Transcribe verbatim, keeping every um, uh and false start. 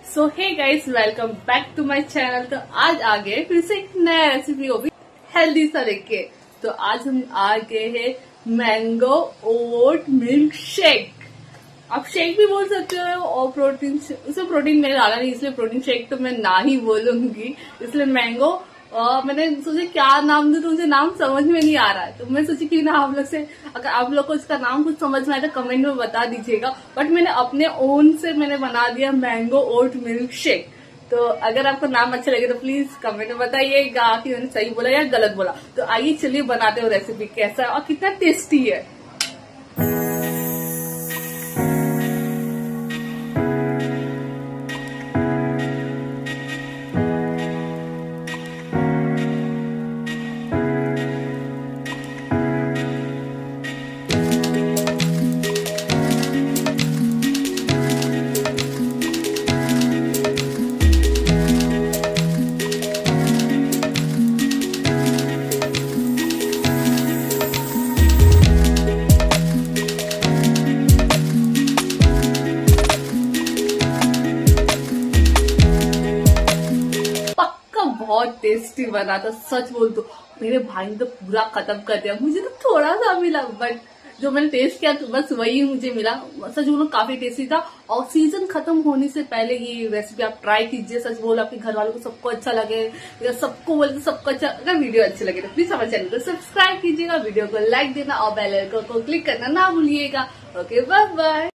So hey guys, welcome back to my channel. तो आज आ गए फिर से एक नया रेसिपी, वो भी हेल्दी सा लेके। तो आज हम आ गए हैं मैंगो ओट मिल्क शेक। आप शेक भी बोल सकते हो और प्रोटीन, उसमें प्रोटीन मैंने डाला नहीं इसलिए प्रोटीन शेक तो मैं ना ही बोलूंगी, इसलिए मैंगो। और मैंने सोचा क्या नाम दूं, तो मुझे नाम समझ में नहीं आ रहा है, तो मैं सोची कि ना आप लोग से, अगर आप लोग को इसका नाम कुछ समझ में आए तो कमेंट में बता दीजिएगा। बट मैंने अपने ओन से मैंने बना दिया मैंगो ओट मिल्क शेक। तो अगर आपको नाम अच्छा लगे तो प्लीज कमेंट में बताइएगा कि मैंने सही बोला या गलत बोला। तो आइए चलिए बनाते हो रेसिपी, कैसा और कितना टेस्टी है। बहुत टेस्टी बना था, सच बोल तो मेरे भाई ने तो पूरा खत्म कर दिया, मुझे तो थोड़ा सा मिला, बट जो मैंने टेस्ट किया तो बस वही मुझे मिला। सच बोलो काफी टेस्टी था। और सीजन खत्म होने से पहले ये रेसिपी आप ट्राई कीजिए। सच बोलो आपके घर वालों को सबको अच्छा लगे, या सबको बोलते सबको अच्छा। अगर वीडियो अच्छी लगे तो प्लीज हमारे चैनल को सब्सक्राइब कीजिएगा, वीडियो को लाइक देना और बेल आइकन को क्लिक करना ना भूलिएगा। Okay, bye bye.